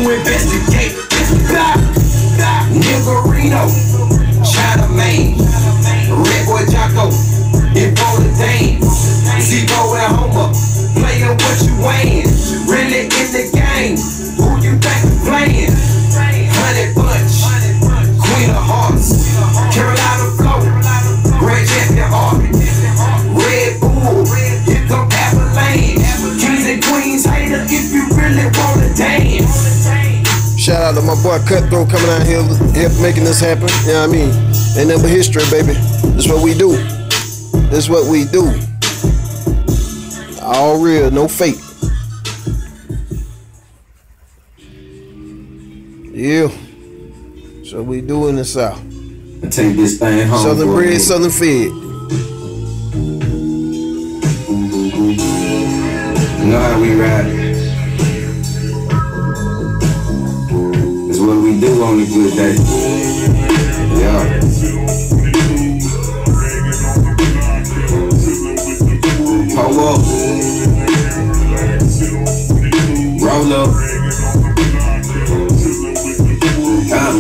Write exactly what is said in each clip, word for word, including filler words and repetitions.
investigate. Niggerino, China Main, Redbull Jocko, Ebola Dane, Zebo and Homer, playin' what you weighing, really in the game, who you think you playin'? Honey Bunch, Queen of Hearts, Carolina Flow, Great Champion Art, Red Bull, here come Avalanche, Kings and Queens hater if you really wanna dance. Shout out to my boy Cutthroat coming out here, help making this happen. You know what I mean? Ain't nothing but history, baby. This what we do. This what we do. All real, no fake. Yeah. That's what we do in the South. Take this thing home. Southern bred, Southern fed. You know how we ride. What we do on a good day. Yeah. Pull up. Roll up. Uh.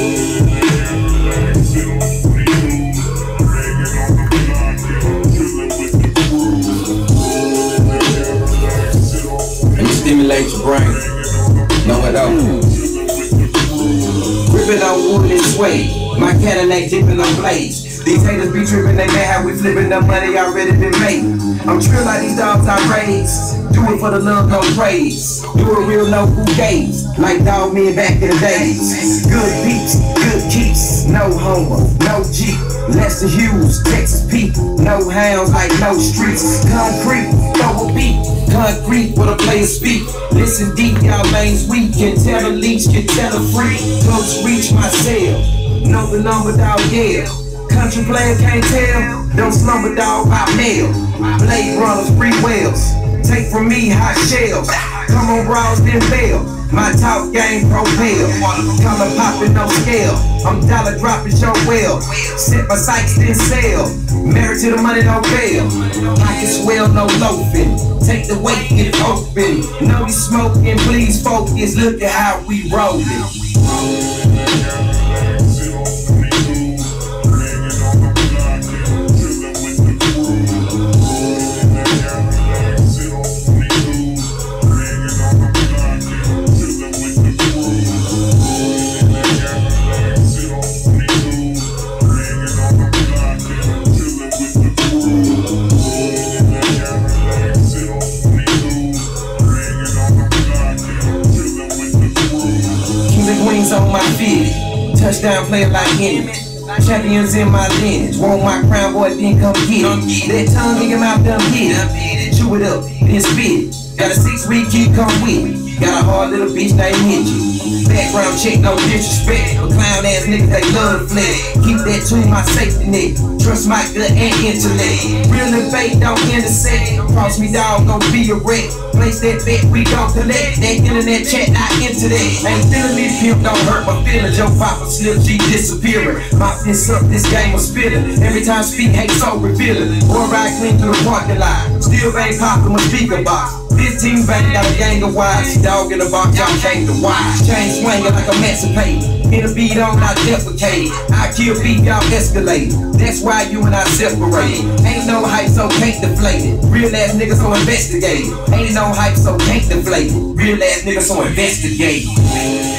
Let me stimulate your brain. Know it all. Rippin' on wood and suede, my Cadillac dippin' on blades. These haters be trippin', they mad how we flippin' the money already been made. I'm trill like these dogs I raised. Do it for the love, no praise. Do it real, no who gaze. Like dog men back in the days. Good beats, good keeps, no homo, no Jeep. Lester Hughes, Texas people, no hounds like no streets. Concrete, throw a beat. Concrete with a player speak. Listen deep, y'all lanes weak. Can tell a leech, can tell a freak. Close reach my cell. Know the number, dog, yeah. Country player can't tell. Don't slumber, dog, I mail. Blade runners, free whales. Take from me hot shells. Come on, bras, then bail. My talk game propel. Color popping, no scale. I'm dollar dropping, show well. Set my sights, then sell. Married to the money, no bail. Pockets swell, no loafing. Take the weight, get it open. Know you smoking, please focus. Look at how we rollin'. On my feet, touchdown player like enemy. Champions in my lineage. Want my crown, boy, then come get it. That tongue in your mouth, done hit it. Chew it up, then spit it. Got a six-week kid, come with it. Got a hard little bitch named Hitchy. Background check, no disrespect. But clown ass niggas, they love to flex. Keep that to my safety net. Trust my gut and intellect. Real and fake don't intersect. Cross me, dog, gon' be a wreck. Place that bet, we don't collect. That internet chat, not into that. Ain't feeling me, pimp, don't hurt my feelings. Your papa slip, G disappearing. My fist up, this game was spilling. Every time speak, hate so revealing. Boy, ride clean through the parking lot. Still ain't poppin' my speaker box. fifteen back, got a gang of wives. Dog in the box, y'all came to watch. Chain swinging like emancipate. In a beat on, I defecate. I kill beat, y'all escalate. That's why you and I separate. Ain't no hype, so can't deflate it. Real ass niggas, so investigate. Ain't no hype, so can't deflate it. Real ass niggas, so investigate.